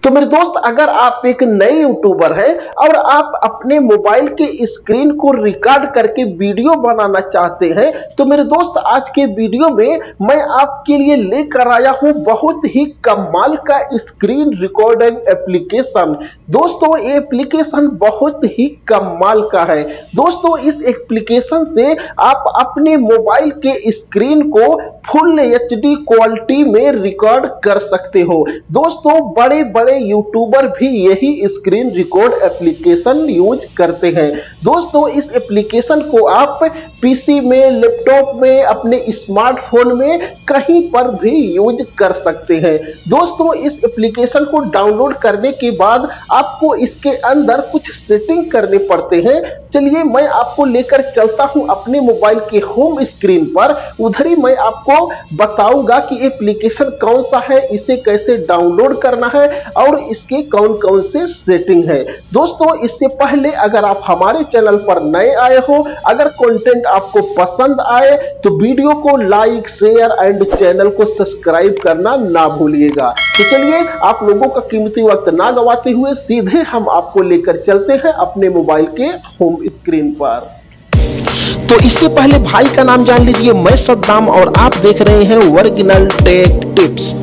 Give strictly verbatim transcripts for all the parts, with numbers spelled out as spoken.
तो मेरे दोस्त, अगर आप एक नए यूट्यूबर हैं और आप अपने मोबाइल के स्क्रीन को रिकॉर्ड करके वीडियो बनाना चाहते हैं, तो मेरे दोस्त आज के वीडियो में मैं आपके लिए लेकर आया हूं बहुत ही कमाल का स्क्रीन रिकॉर्डिंग एप्लीकेशन। दोस्तों, ये एप्लीकेशन बहुत ही कमाल का है। दोस्तों, इस एप्लीकेशन से आप अपने मोबाइल के स्क्रीन को फुल एच डी क्वालिटी में रिकॉर्ड कर सकते हो। दोस्तों, बड़े बड़े यूट्यूबर भी यही स्क्रीन रिकॉर्ड एप्लीकेशन यूज करते हैं। दोस्तों, इस एप्लीकेशन को आप पीसी में, लैपटॉप में, अपने स्मार्टफोन में कहीं पर भी यूज कर सकते हैं। दोस्तों, इस एप्लीकेशन को डाउनलोड करने के बाद आपको इसके अंदर कुछ सेटिंग करने पड़ते हैं। चलिए मैं आपको लेकर चलता हूं अपने मोबाइल के होम स्क्रीन पर। उधर ही मैं आपको बताऊंगा कि एप्लीकेशन कौन सा है, इसे कैसे डाउनलोड करना है और इसके कौन कौन से सेटिंग है। दोस्तों, इससे पहले अगर आप हमारे चैनल पर नए आए हो, अगर कंटेंट आपको पसंद आए तो वीडियो को लाइक, शेयर एंड चैनल को सब्सक्राइब करना ना भूलिएगा। तो चलिए, आप लोगों का कीमती वक्त ना गवाते हुए सीधे हम आपको लेकर चलते हैं अपने मोबाइल के होम स्क्रीन पर। तो इससे पहले भाई का नाम जान लीजिए, मैं सद्दाम और आप देख रहे हैं ओरिजिनल टेक टिप्स।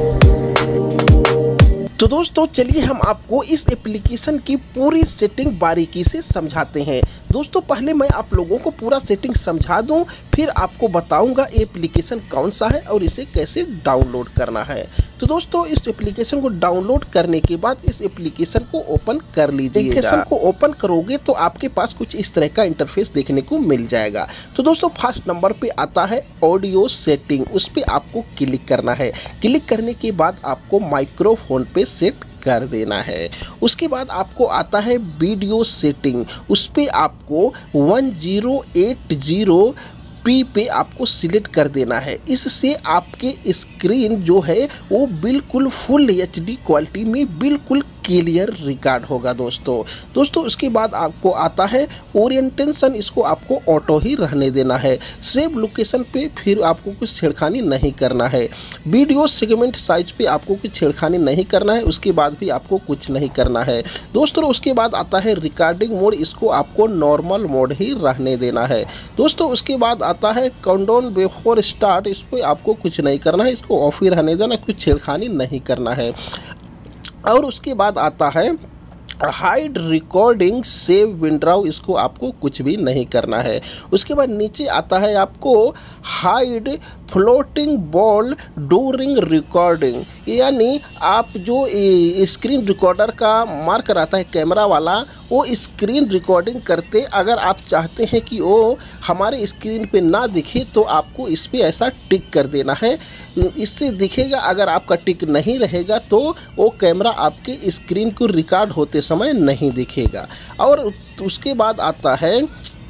तो दोस्तों, चलिए हम आपको इस एप्लीकेशन की पूरी सेटिंग बारीकी से समझाते हैं। दोस्तों, पहले मैं आप लोगों को पूरा सेटिंग समझा दूं, फिर आपको बताऊंगा ये एप्लीकेशन कौन सा है और इसे कैसे डाउनलोड करना है। तो दोस्तों, इस एप्लीकेशन को डाउनलोड करने के बाद इस एप्लीकेशन को ओपन कर लीजिए। एप्लीकेशन को ओपन करोगे तो आपके पास कुछ इस तरह का इंटरफेस देखने को मिल जाएगा। तो दोस्तों, फर्स्ट नंबर पे आता है ऑडियो सेटिंग, उस पर आपको क्लिक करना है। क्लिक करने के बाद आपको माइक्रोफोन पे सेट कर देना है। उसके बाद आपको आता है वीडियो सेटिंग, उस पे आपको one zero eight zero p पे आपको सिलेक्ट कर देना है। इससे आपके स्क्रीन जो है वो बिल्कुल फुल एच डी क्वालिटी में बिल्कुल क्लियर रिकॉर्ड होगा। दोस्तों दोस्तों उसके बाद आपको आता है ओरिएंटेशन, इसको आपको ऑटो ही रहने देना है। सेव लोकेशन पे फिर आपको कुछ छेड़खानी नहीं करना है। वीडियो सेगमेंट साइज पे आपको कुछ छेड़खानी नहीं करना है, उसके बाद भी आपको कुछ नहीं करना है। दोस्तों, उसके बाद आता है रिकॉर्डिंग मोड, इसको आपको नॉर्मल मोड ही रहने देना है। दोस्तों, उसके बाद आता है काउंटडाउन बिफोर स्टार्ट, इस पर आपको कुछ नहीं करना है, इसको ऑफ ही रहने देना, कुछ छेड़खानी नहीं करना है। और उसके बाद आता है हाइड रिकॉर्डिंग सेव विंड्राउ, इसको आपको कुछ भी नहीं करना है। उसके बाद नीचे आता है आपको hide floating ball during recording, यानी आप जो स्क्रीन रिकॉर्डर का मार्कर आता है कैमरा वाला, वो स्क्रीन रिकॉर्डिंग करते अगर आप चाहते हैं कि वो हमारे स्क्रीन पे ना दिखे तो आपको इस पे ऐसा टिक कर देना है। इससे दिखेगा, अगर आपका टिक नहीं रहेगा तो वो कैमरा आपके स्क्रीन को रिकॉर्ड होते समय नहीं दिखेगा। और उसके बाद आता है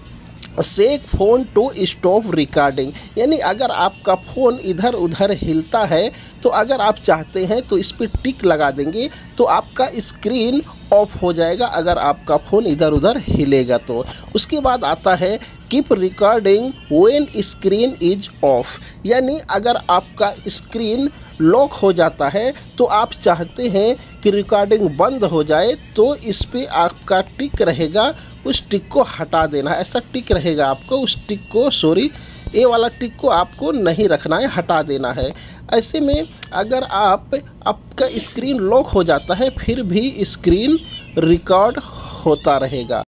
set phone to stop recording, यानी अगर आपका फ़ोन इधर उधर हिलता है तो अगर आप चाहते हैं तो इस पर टिक लगा देंगे तो आपका स्क्रीन ऑफ हो जाएगा अगर आपका फ़ोन इधर उधर हिलेगा तो। उसके बाद आता है keep recording when screen is off, यानी अगर आपका स्क्रीन लॉक हो जाता है तो आप चाहते हैं कि रिकॉर्डिंग बंद हो जाए तो इस पे आपका टिक रहेगा, उस टिक को हटा देना है। ऐसा टिक रहेगा आपको, उस टिक को सॉरी ये वाला टिक को आपको नहीं रखना है, हटा देना है। ऐसे में अगर आप आपका स्क्रीन लॉक हो जाता है फिर भी स्क्रीन रिकॉर्ड होता रहेगा।